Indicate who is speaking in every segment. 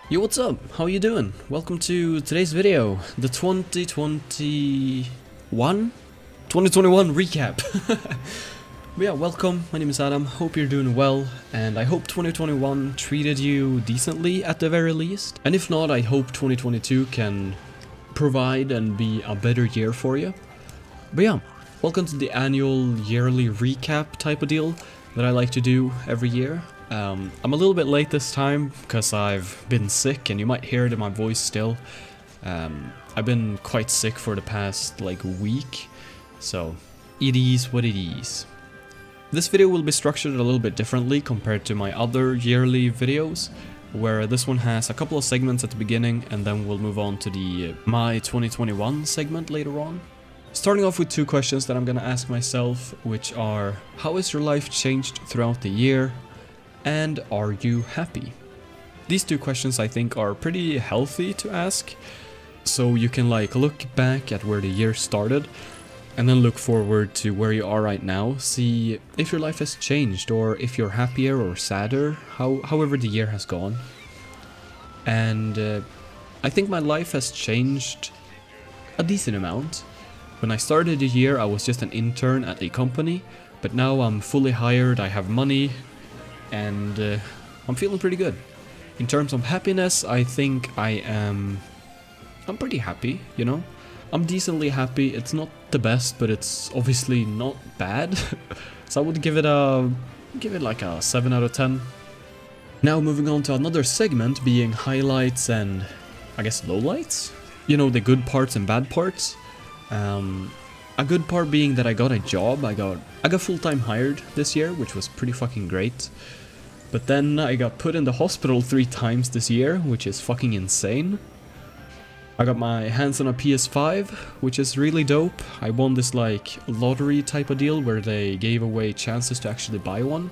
Speaker 1: Yo, what's up? How you doing? Welcome to today's video, the 2021 recap. But yeah, welcome. My name is Adam. Hope you're doing well, and I hope 2021 treated you decently at the very least. And if not, I hope 2022 can provide and be a better year for you. But yeah, welcome to the annual yearly recap type of deal that I like to do every year. I'm a little bit late this time because I've been sick, and you might hear it in my voice still. I've been quite sick for the past like week, so it is what it is. This video will be structured a little bit differently compared to my other yearly videos, where this one has a couple of segments at the beginning and then we'll move on to the My 2021 segment later on. Starting off with two questions that I'm gonna ask myself, which are: how has your life changed throughout the year? And are you happy? These two questions I think are pretty healthy to ask, so you can like look back at where the year started and then look forward to where you are right now, see if your life has changed or if you're happier or sadder, however the year has gone. And I think my life has changed a decent amount. When I started the year I was just an intern at a company, but now I'm fully hired, I have money, and I'm feeling pretty good. In terms of happiness, I think I'm pretty happy, you know? I'm decently happy. It's not the best, but it's obviously not bad. So I would give it like a 7 out of 10. Now moving on to another segment, being highlights and I guess lowlights. You know, the good parts and bad parts. A good part being that I got a job. I got full-time hired this year, which was pretty fucking great. But then I got put in the hospital 3 times this year, which is fucking insane. I got my hands on a PS5, which is really dope. I won this like lottery type of deal where they gave away chances to actually buy one.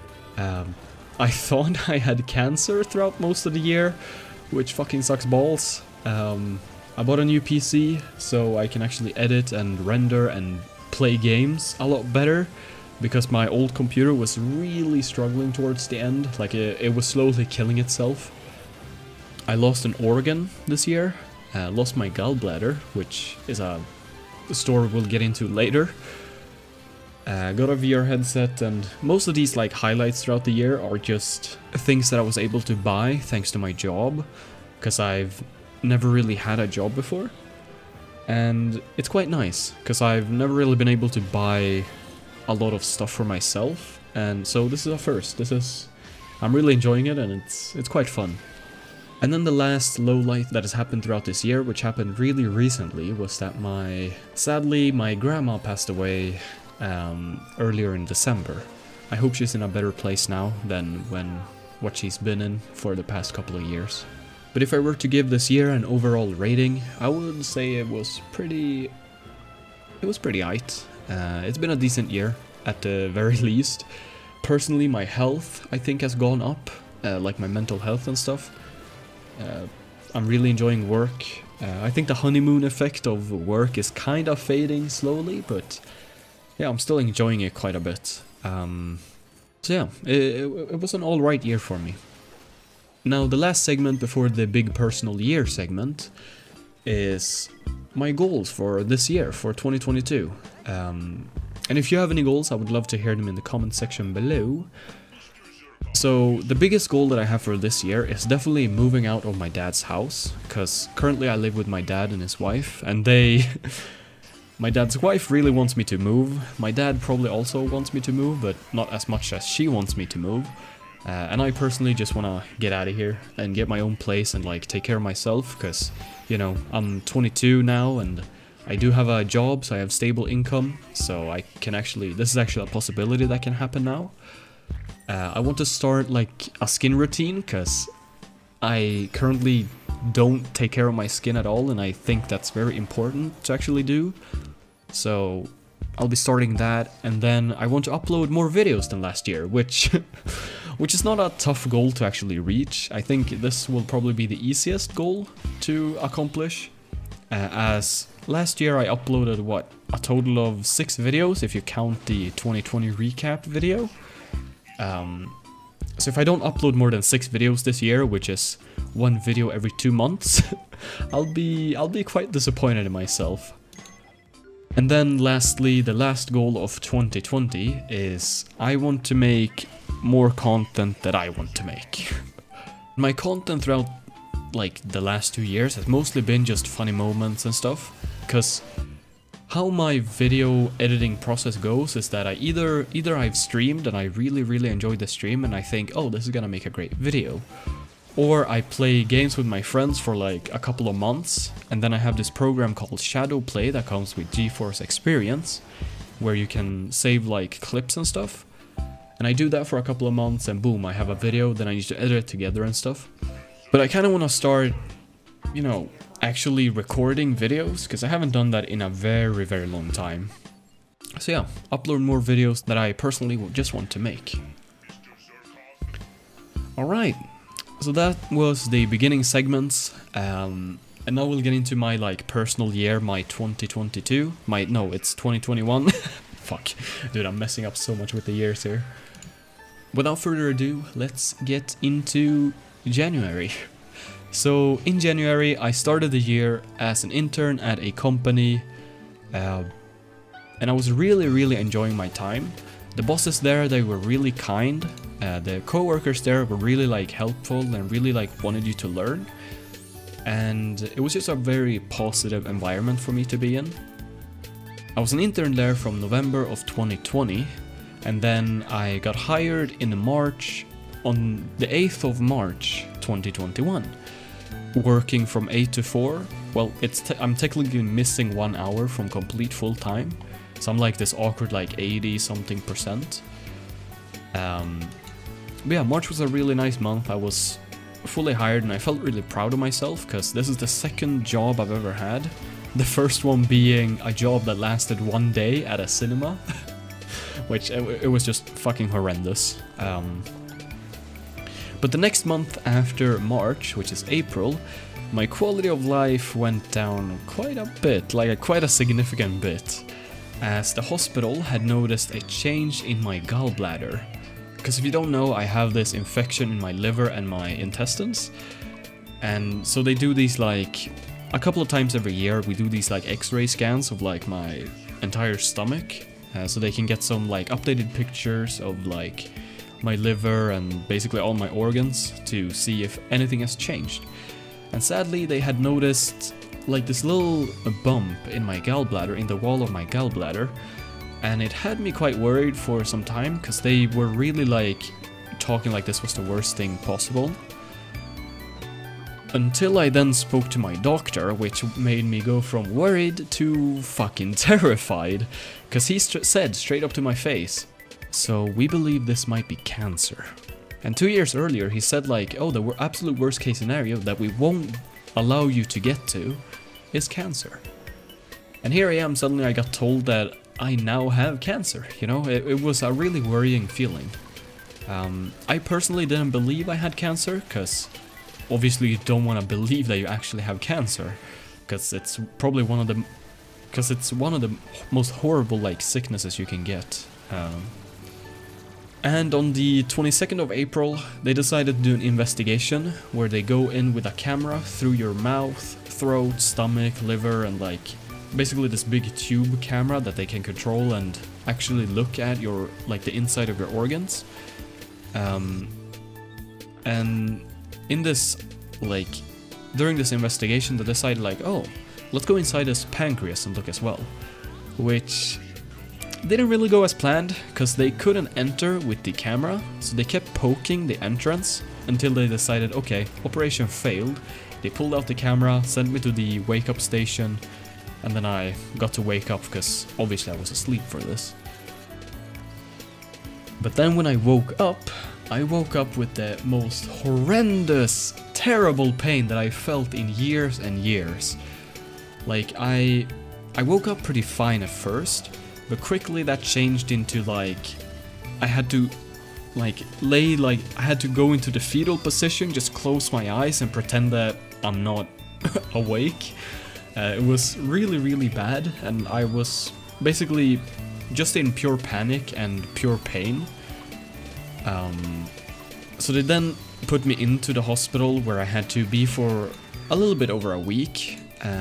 Speaker 1: I thought I had cancer throughout most of the year, which fucking sucks balls. I bought a new PC, so I can actually edit and render and play games a lot better, because my old computer was really struggling towards the end, like it was slowly killing itself. I lost an organ this year, lost my gallbladder, which is a story we'll get into later. Got a VR headset, and most of these like highlights throughout the year are just things that I was able to buy thanks to my job, because I've never really had a job before. And it's quite nice, because I've never really been able to buy a lot of stuff for myself, and so this is a first. I'm really enjoying it, and it's quite fun. And then the last lowlight that has happened throughout this year, which happened really recently, was that sadly my grandma passed away earlier in December. I hope she's in a better place now than what she's been in for the past couple of years. But if I were to give this year an overall rating, I would say it was pretty aight. It's been a decent year, at the very least. Personally, my health, I think, has gone up, like my mental health and stuff. I'm really enjoying work. I think the honeymoon effect of work is kind of fading slowly, but yeah, I'm still enjoying it quite a bit. So yeah, it was an alright year for me. Now, the last segment before the big personal year segment is my goals for this year, for 2022. And if you have any goals, I would love to hear them in the comment section below. So the biggest goal that I have for this year is definitely moving out of my dad's house, because currently I live with my dad and his wife, and my dad's wife really wants me to move. My dad probably also wants me to move, but not as much as she wants me to move. And I personally just want to get out of here and get my own place and like take care of myself, because, you know, I'm 22 now and I do have a job, so I have stable income, so I can actually, this is actually a possibility that can happen now. I want to start like a skin routine, because I currently don't take care of my skin at all, and I think that's very important to actually do. So I'll be starting that, and then I want to upload more videos than last year, which is not a tough goal to actually reach. I think this will probably be the easiest goal to accomplish, as last year I uploaded, what, a total of 6 videos if you count the 2020 recap video. So if I don't upload more than 6 videos this year, which is one video every 2 months, I'll be quite disappointed in myself. And then lastly, the last goal of 2020 is I want to make more content that I want to make. My content throughout like the last 2 years has mostly been just funny moments and stuff, because how my video editing process goes is that I either I've streamed and I really enjoyed the stream and I think, oh, this is gonna make a great video, or I play games with my friends for like a couple of months, and then I have this program called Shadow Play that comes with GeForce Experience, where you can save like clips and stuff. And I do that for a couple of months and boom, I have a video, then I need to edit it together and stuff. But I kind of want to start, you know, actually recording videos, because I haven't done that in a very long time. So yeah, upload more videos that I personally just want to make. Alright. So that was the beginning segments, and now we'll get into my like personal year, my 2022, no, it's 2021. Fuck, dude, I'm messing up so much with the years here. Without further ado, let's get into January. So in January, I started the year as an intern at a company, and I was really enjoying my time. The bosses there, they were really kind. The co-workers there were really like helpful and really like wanted you to learn, and it was just a very positive environment for me to be in. I was an intern there from November of 2020, and then I got hired in March, on the 8th of March 2021, working from 8 to 4. Well, I'm technically missing 1 hour from complete full time, so I'm like this awkward like 80 something %. But yeah, March was a really nice month. I was fully hired and I felt really proud of myself, because this is the second job I've ever had. The first one being a job that lasted 1 day at a cinema, which it was just fucking horrendous. But the next month after March, which is April, my quality of life went down quite a bit, like quite a significant bit, as the hospital had noticed a change in my gallbladder. Because if you don't know, I have this infection in my liver and my intestines, and so they do these like a couple of times every year. We do these like x-ray scans of like my entire stomach, so they can get some like updated pictures of like my liver and basically all my organs to see if anything has changed. And sadly, they had noticed like this little bump in my gallbladder, in the wall of my gallbladder, and it had me quite worried for some time, because they were really like talking like this was the worst thing possible. Until I then spoke to my doctor, which made me go from worried to fucking terrified, because he said straight up to my face, "So we believe this might be cancer." And 2 years earlier he said like, oh, the absolute worst case scenario that we won't allow you to get to is cancer. And here I am, suddenly I got told that I now have cancer, you know. It was a really worrying feeling. I personally didn't believe I had cancer, because obviously you don't want to believe that you actually have cancer, because it's probably one of the most horrible like sicknesses you can get. And on the 22nd of April, they decided to do an investigation where they go in with a camera through your mouth, throat, stomach, liver, and like basically this big tube camera that they can control and actually look at your like the inside of your organs. And in this like during this investigation, they decided like, oh, let's go inside his pancreas and look as well, which didn't really go as planned, because they couldn't enter with the camera, so they kept poking the entrance until they decided, okay, operation failed. They pulled out the camera, sent me to the wake-up station, and then I got to wake up, because obviously I was asleep for this. But then when I woke up with the most horrendous, terrible pain that I felt in years and years. Like, I woke up pretty fine at first, but quickly that changed into like, I had to I had to go into the fetal position, just close my eyes and pretend that I'm not awake. It was really bad, and I was basically just in pure panic and pure pain. So they then put me into the hospital where I had to be for a little bit over a week.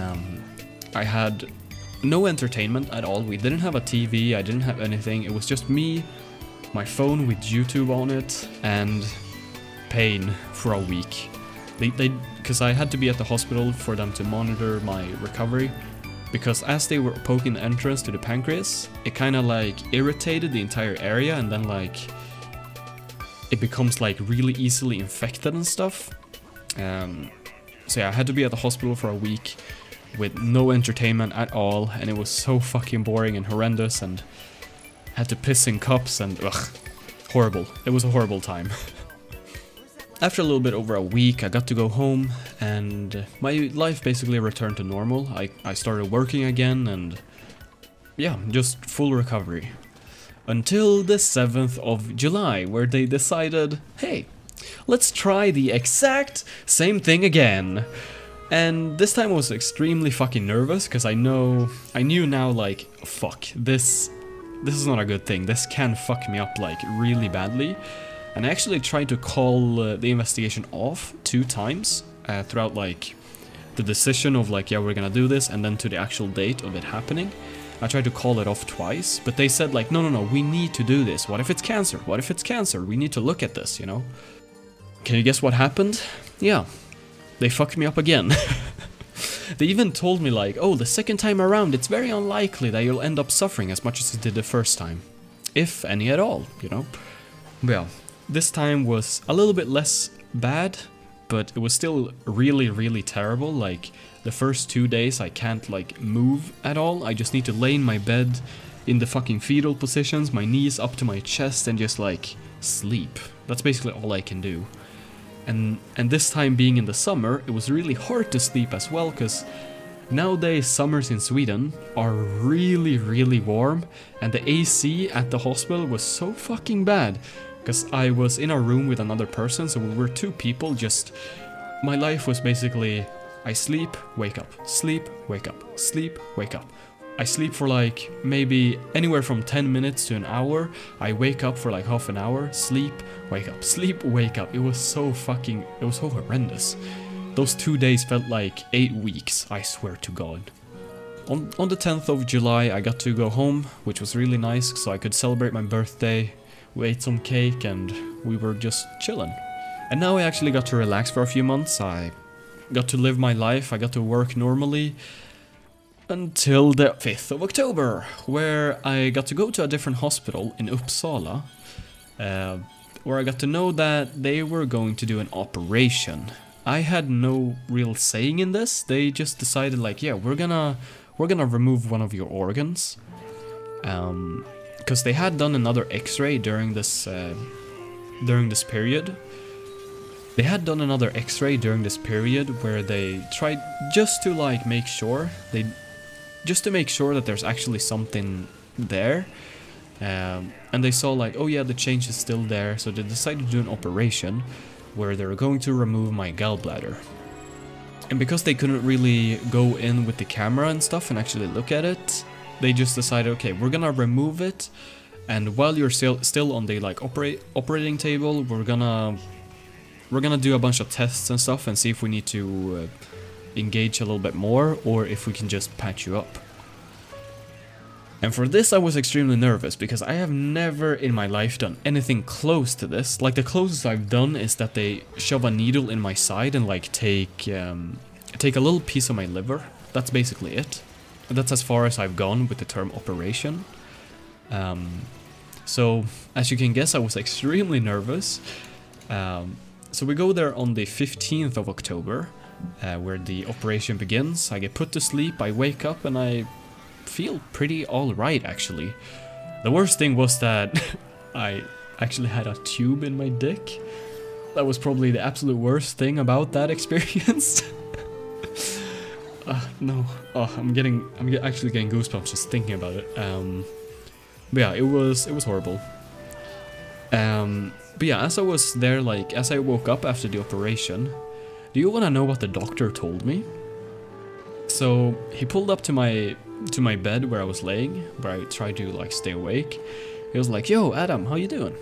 Speaker 1: I had no entertainment at all. We didn't have a TV, I didn't have anything. It was just me, my phone with YouTube on it, and pain for a week. Because I had to be at the hospital for them to monitor my recovery. Because as they were poking the entrance to the pancreas, it kind of like irritated the entire area, and then like it becomes like really easily infected and stuff. So yeah, I had to be at the hospital for a week with no entertainment at all, and it was so fucking boring and horrendous, and had to piss in cups and ugh, horrible. It was a horrible time. After a little bit over a week, I got to go home, and my life basically returned to normal. I started working again, and yeah, just full recovery. Until the 7th of July, where they decided, hey, let's try the exact same thing again. And this time I was extremely fucking nervous, because I knew now, like, fuck, this is not a good thing. This can fuck me up, like, really badly. And I actually tried to call the investigation off 2 times throughout, like, the decision of, like, yeah, we're gonna do this, and then to the actual date of it happening. I tried to call it off twice, but they said, like, no, we need to do this. What if it's cancer? What if it's cancer? We need to look at this, you know? Can you guess what happened? Yeah, they fucked me up again. They even told me, like, oh, the second time around, it's very unlikely that you'll end up suffering as much as you did the first time. If any at all, you know? Well, this time was a little bit less bad, but it was still really, really terrible. Like, the first 2 days I can't, like, move at all. I just need to lay in my bed in the fucking fetal positions, my knees up to my chest, and just, like, sleep. That's basically all I can do. And this time being in the summer, it was really hard to sleep as well, because nowadays summers in Sweden are really, really warm, and the AC at the hospital was so fucking bad. Because I was in a room with another person, so we were 2 people, just... My life was basically, I sleep, wake up, sleep, wake up, sleep, wake up. I sleep for like, maybe anywhere from 10 minutes to an hour. I wake up for like half an hour, sleep, wake up, sleep, wake up. It was so horrendous. Those 2 days felt like 8 weeks, I swear to God. On the 10th of July, I got to go home, which was really nice, so I could celebrate my birthday. We ate some cake and we were just chilling. And now I actually got to relax for a few months. I got to live my life, I got to work normally. Until the 5th of October, where I got to go to a different hospital in Uppsala. Where I got to know that they were going to do an operation. I had no real saying in this. They just decided, like, yeah, we're gonna remove one of your organs. Because they had done another X-ray during this period. They had done another X-ray during this period where they tried just to, like, make sure that there's actually something there. And they saw, like, oh yeah, the change is still there, so they decided to do an operation where they were going to remove my gallbladder. And because they couldn't really go in with the camera and stuff and actually look at it, they just decided, okay, we're gonna remove it, and while you're still on the, like, operating table, we're gonna do a bunch of tests and stuff and see if we need to engage a little bit more, or if we can just patch you up. And for this I was extremely nervous, because I have never in my life done anything close to this. Like, the closest I've done is that they shove a needle in my side and, like, take a little piece of my liver. That's basically it. That's as far as I've gone with the term operation. So, as you can guess, I was extremely nervous. So we go there on the 15th of October, where the operation begins. I get put to sleep, I wake up, and I feel pretty alright, actually. The worst thing was that I actually had a tube in my dick. That was probably the absolute worst thing about that experience. No. Oh, I'm actually getting goosebumps just thinking about it. But yeah, it was horrible. But yeah, as I was there, like, as I woke up after the operation, do you want to know what the doctor told me? So he pulled up to my bed where I was laying, where I tried to, like, stay awake. He was like, "Yo, Adam, how you doing?"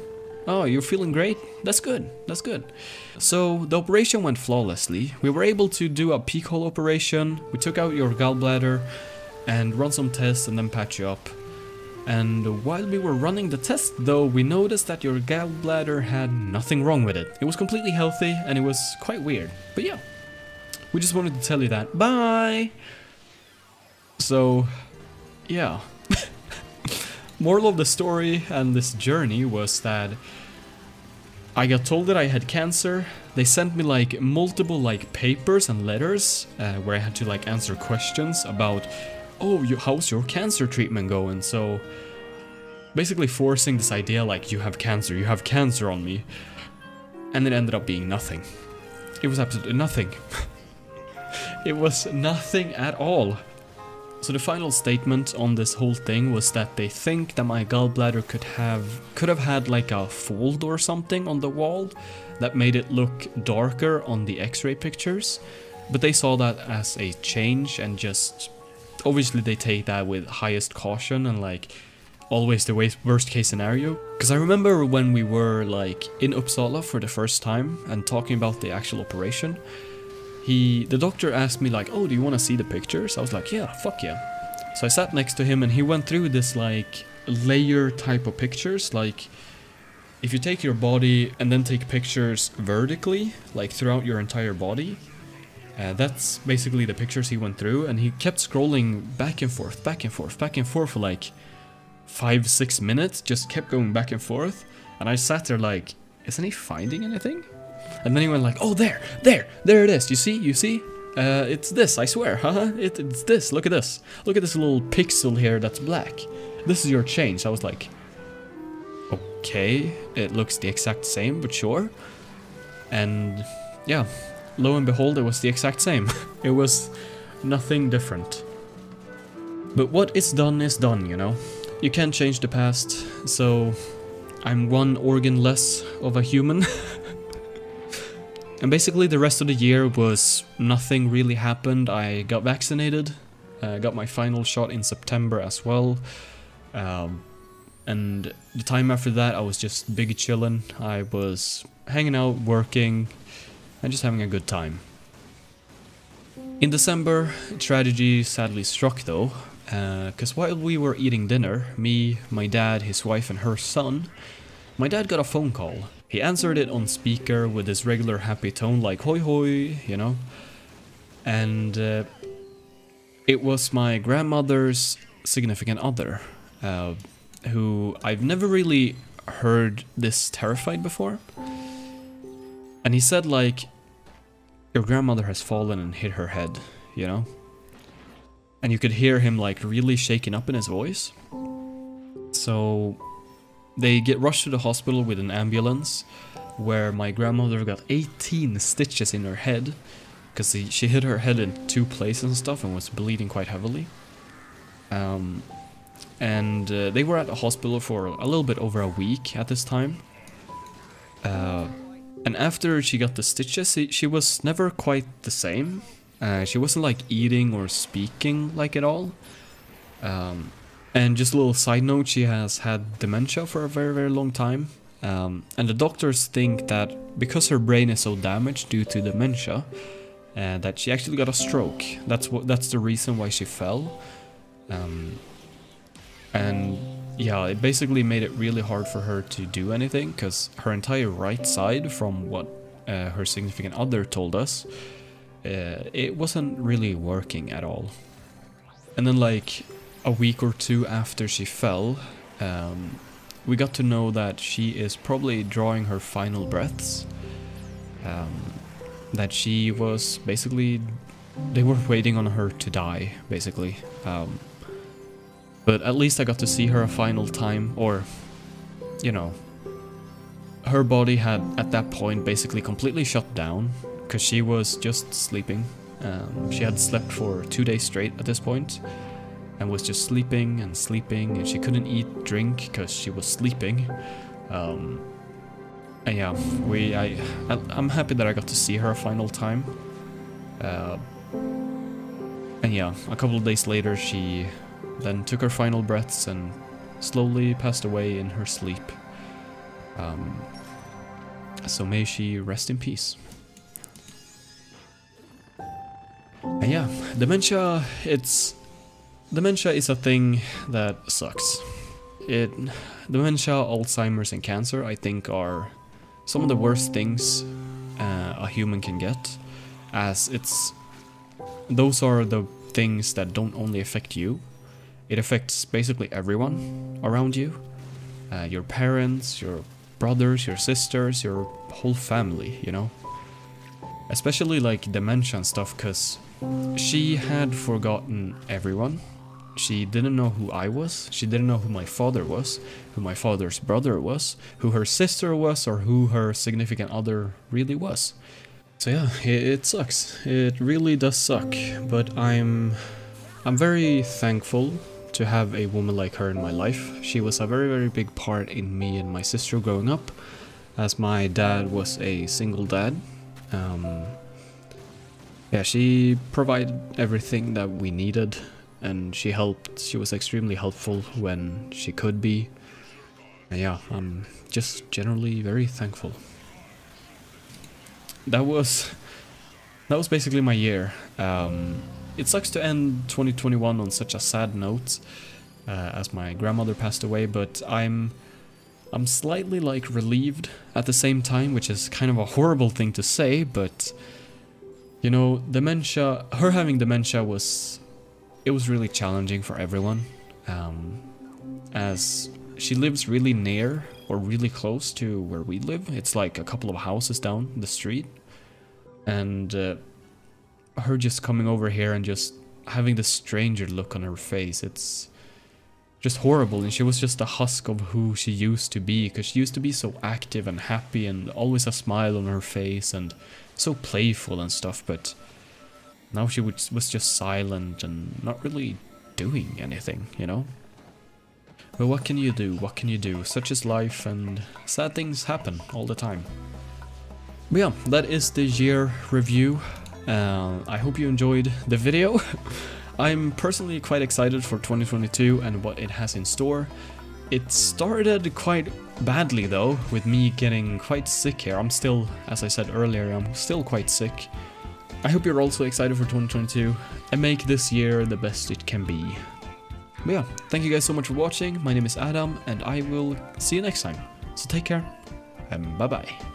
Speaker 1: Oh, you're feeling great? That's good, that's good. So, the operation went flawlessly. We were able to do a peak hole operation, we took out your gallbladder, and run some tests and then patch you up. And while we were running the test though, we noticed that your gallbladder had nothing wrong with it. It was completely healthy and it was quite weird. But yeah, we just wanted to tell you that. Bye! So, yeah. Moral of the story and this journey was that I got told that I had cancer. They sent me like multiple like papers and letters where I had to like answer questions about, oh, how's your cancer treatment going? So basically forcing this idea like you have cancer on me. And it ended up being nothing. It was absolutely nothing. It was nothing at all. So the final statement on this whole thing was that they think that my gallbladder could have had like a fold or something on the wall that made it look darker on the X-ray pictures, but they saw that as a change and just obviously they take that with highest caution and like always the worst case scenario. Because I remember when we were like in Uppsala for the first time and talking about the actual operation, the doctor asked me like, oh, do you want to see the pictures? I was like, yeah, fuck yeah. So I sat next to him and he went through this like layer type of pictures. Like if you take your body and then take pictures vertically, like throughout your entire body, that's basically the pictures he went through. And he kept scrolling back and forth, back and forth, back and forth for like 5-6 minutes, just kept going back and forth. And I sat there like, isn't he finding anything? And then he went like, oh, there it is, you see? It's this, I swear, haha, it's this, look at this little pixel here that's black. This is your change. I was like, okay, it looks the exact same, but sure. And yeah, lo and behold, it was the exact same. It was nothing different. But what is done, you know? You can't change the past, so I'm one organ less of a human. And basically the rest of the year was nothing really happened. I got vaccinated, got my final shot in September as well. And the time after that I was just big chillin'. I was hanging out, working, and just having a good time. In December, tragedy sadly struck though, because while we were eating dinner, me, my dad, his wife and her son, my dad got a phone call. He answered it on speaker with his regular happy tone like hoi hoi, you know. And it was my grandmother's significant other, who I've never really heard this terrified before. And he said like, your grandmother has fallen and hit her head, you know. And you could hear him like really shaking up in his voice. So they get rushed to the hospital with an ambulance, where my grandmother got 18 stitches in her head, because she hit her head in 2 places and stuff and was bleeding quite heavily. And they were at the hospital for a little bit over a week at this time. And after she got the stitches, she was never quite the same. She wasn't like eating or speaking like at all. And just a little side note, she has had dementia for a very, very long time. And the doctors think that because her brain is so damaged due to dementia, that she actually got a stroke. That's the reason why she fell. And yeah, it basically made it really hard for her to do anything, because her entire right side, from what her significant other told us, it wasn't really working at all. And then like a week or 2 after she fell, we got to know that she is probably drawing her final breaths. That she was basically, they were waiting on her to die, basically. But at least I got to see her a final time, or, you know, her body had at that point basically completely shut down, because she was just sleeping. She had slept for 2 days straight at this point, and was just sleeping, and she couldn't eat, drink, because she was sleeping. And yeah, I'm happy that I got to see her a final time. And yeah, a couple of days later she then took her final breaths and slowly passed away in her sleep. So may she rest in peace. And yeah, dementia is a thing that sucks. Dementia, Alzheimer's and cancer, I think, are some of the worst things a human can get, as those are the things that don't only affect you, it affects basically everyone around you. Your parents, your brothers, your sisters, your whole family, you know? Especially like dementia and stuff, because she had forgotten everyone. She didn't know who I was, she didn't know who my father was, who my father's brother was, who her sister was, or who her significant other really was. So yeah, it sucks. It really does suck, but I'm very thankful to have a woman like her in my life. She was a very, very big part in me and my sister growing up, as my dad was a single dad. Yeah, she provided everything that we needed, and she was extremely helpful when she could be. And yeah, I'm just generally very thankful. That was basically my year. It sucks to end 2021 on such a sad note, as my grandmother passed away, but I'm slightly like relieved at the same time, which is kind of a horrible thing to say, but you know, dementia, her having dementia was really challenging for everyone, as she lives really near or really close to where we live. It's like a couple of houses down the street, and her just coming over here and just having this stranger look on her face, it's just horrible. And she was just a husk of who she used to be, because she used to be so active and happy and always a smile on her face and so playful and stuff, but now she was just silent and not really doing anything, you know? But what can you do? What can you do? Such is life, and sad things happen all the time. But yeah, that is the year review. I hope you enjoyed the video. I'm personally quite excited for 2022 and what it has in store. It started quite badly though, with me getting quite sick here. I'm still, as I said earlier, I'm still quite sick. I hope you're also excited for 2022 and make this year the best it can be. But yeah, thank you guys so much for watching. My name is Adam, and I will see you next time. So take care, and bye bye.